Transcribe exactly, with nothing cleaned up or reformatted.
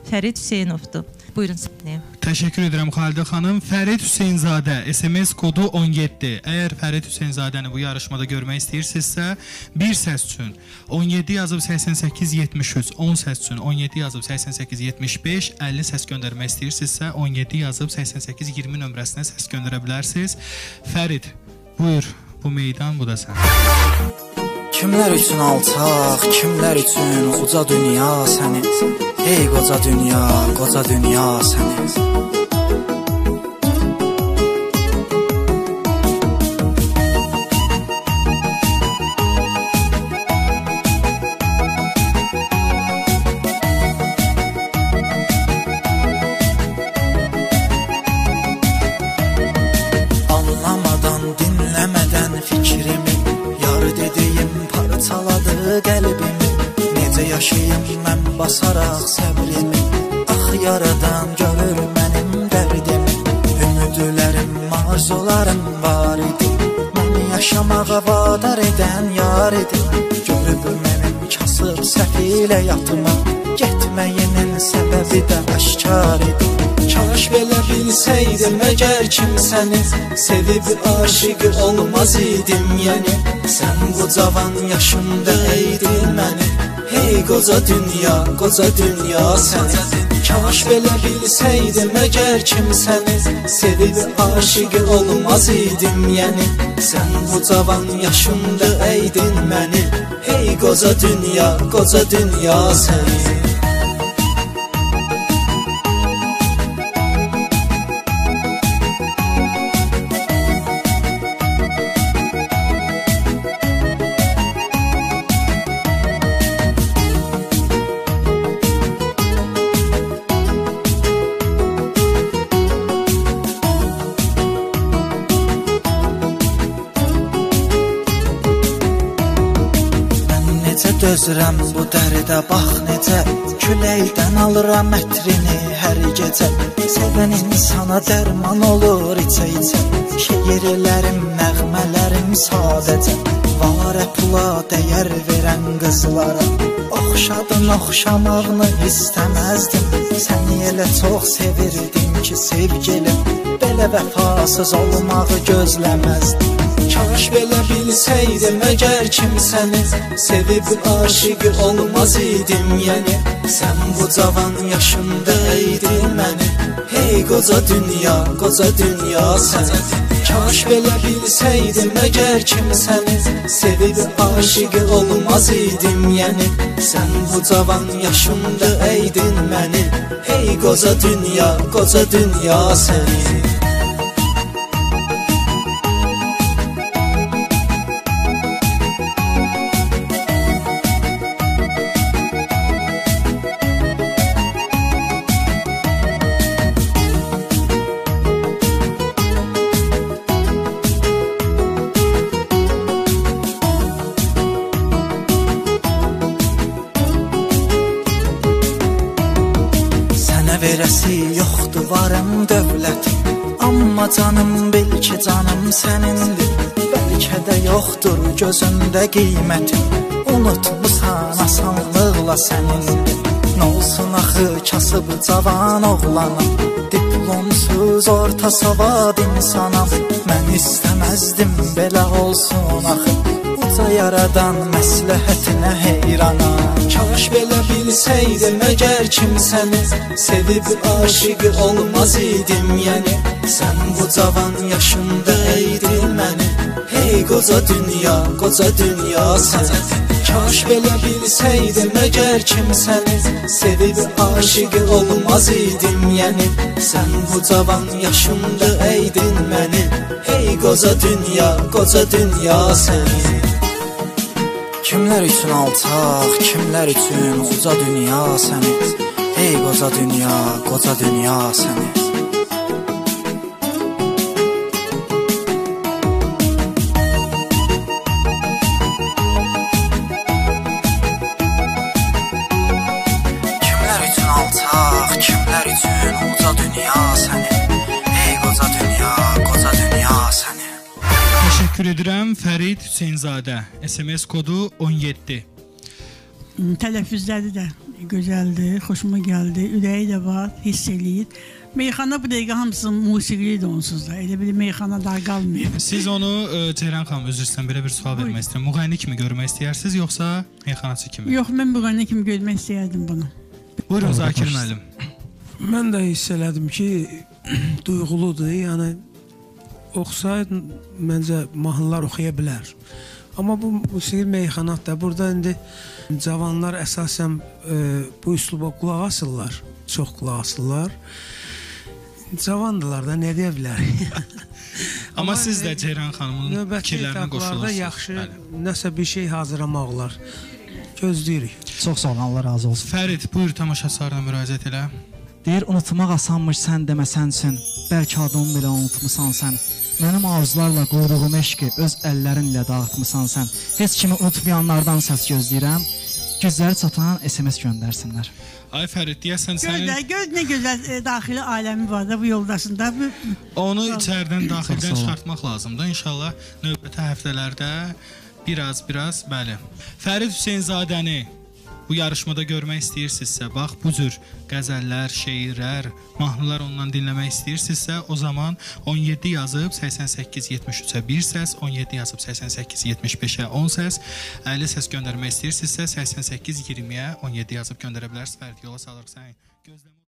Fərid Hüseynovdur. Buyurun səhnəyə. Təşəkkür edirəm Xalidə xanım. Fərid Hüseynzadə, S M S kodu on yeddi. Əgər Fərid Hüseynzadəni bu yarışmada görmək istəyirsinizsə, bir səs üçün on yeddi yazıb səksən səkkiz yetmiş üç, on səs üçün on yeddi yazıb səksən səkkiz yetmiş beş, əlli səs göndərmək istəyirsinizsə, on yeddi yazıb səksən səkkiz iyirmi nömrəsinə səs göndərə bilərsiniz. Fərid, buyur, bu meydan, bu da sən. Kimlər üçün alçaq, kimlər üçün uca dünya səni. Ey qoca dünya, qoca dünya səni. Anlamadan, dinləmədən fikrimi, yar dediyim parçaladı qəlbimi. Necə yaşayım mən basaraq səbrimi, ax yaradan görür mənim dərdimi. Ümidlərim, arzularım var idi, məni yaşamağa vadar edən yar idi. Görüb mənim kasıb səfilə yatıma, getməyinin səbəbi də aşkar idi. Kaş belə bilsəydim əgər kimsəni, sevib aşiq olmaz idim yəni. Sən bu cavan yaşında eydin məni, hey qoca dünya, qoca dünya səni. Kaş belə bilsəydim əgər kimsəni, sevib aşiq olmaz idim yəni. Sən bu cavan yaşında eydin məni, hey qoca dünya, qoca dünya səni. Dözürəm bu dərdə, bax necə küləkdən alıram ətrini hər gecə. Sevən insana dərman olur içə-içə, şeirlərim, nəğmələrim sadəcə. Varə pula dəyər verən qızlara, oxşadın oxşamağını istəməzdim. Səni elə çox sevirdim ki sevgilim, belə vəfasız olmağı gözləməzdim. Kaş belə bilsəydim əgər kimsəni, sevib aşiq olmaz idim yəni. Sən bu cavan yaşında eydin məni, hey qoca dünya, qoca dünya səni. Kaş belə bilsəydim əgər kimsəni, sevib aşiq olmaz idim yəni. Sən bu cavan yaşında eydin məni, hey qoca dünya, qoca dünya səni. Verəsi yoxdur varım dövlətim, amma canım bil ki canım sənindir. Bəlkə də yoxdur gözündə qiymətim, unutmusan asanlıqla sənindir. Nə olsun axı kasıb cavan oğlanım, diplomsuz orta savad insanam. Mən istəməzdim belə olsun axı, uca yaradan məsləhətinə heyranam. Kaş belə bilsəydim əgər kimsəni, sevib aşiq olmaz idim yəni. Sən bu cavan yaşında eydin məni, hey qoca dünya, qoca dünya səni. Kaş belə bilsəydim əgər kimsəni, sevib aşiq olmaz idim yəni. Sən bu cavan yaşında eydin məni, hey qoca dünya, qoca dünya səni. Kimlər üçün alçaq, kimlər üçün uca dünya səni. Ey qoca dünya, qoca dünya səni. Kimlər üçün alçaq, kimlər üçün uca dünya səni. Ey qoca dünya, qoca dünya səni. Təşəkkür edirəm Fərid Hüseynzadə. S M S kodu on yeddi. tələffüzləri də gözəldir, xoşuma gəldi, ürəyi də var, hiss eləyir. Meyxana bu dəqiqə hamısı musiqilidir onsuz da, elə bir meyxana daha qalmıyor. Siz onu e, Ceyran xanım, özür istəyirəm, belə bir sual vermək istəyirəm. Müğənni kimi görmək istəyirsiniz, yoxsa meyxanaçı kimi? Yox, mən müğənni kimi görmək istəyərdim bunu. Buyurun Zakir müəllim. Mən də hiss elədim ki, duyğuludur, yəni oxusaydı məncə mahnılar oxuya bilər. Amma bu musiqi meyxanatda, burada indi cavanlar əsasən e, bu üsluba qulaq asırlar, çox qulaq asırlar. Cavandılar da, nə deyə bilər? Amma, Amma siz də Ceyran xanımın fikirlərinə qoşulursunuz. Yaxşı, nəsə bir şey hazırlamaq olar. Gözləyirik. Çox sağ olun, Allah razı olsun. Fərid, buyur tamaşaçılarına müraciət elə. Deyir, unutmaq asanmış sən deməsən üçün, bəlkə adımı belə unutmusan sən. Mənim arzularla qurduğum eşqi öz əllərinlə dağıtmısan sən. Heç kimi unutmayanlardan səs gözləyirəm. Güzləri çatan S M S göndərsinlər. Ay Fərid, deyəsən sənin... Gözlə, göz nə gözəl e, daxili aləmi var da bu yoldaşında. Bu... Onu içərdən, daxildən çıxartmaq lazımdır. İnşallah növbəti həftələrdə biraz, biraz, bəli. Fərid Hüseynzadəni bu yarışmada görmək istəyirsinizsə, bax, bu cür qəzəllər, şeirlər, mahnılar ondan dinləmək istəyirsinizsə, o zaman on yeddi yazıb səksən səkkiz yetmiş üçə bir səs, on yeddi yazıb səksən səkkiz yetmiş beşə on səs, əlli səs göndərmək istəyirsinizsə, səksən səkkiz iyirmiyə on yeddi yazıb göndərə bilərsiniz. Fərid, yola salırıq səni. Gözləmə.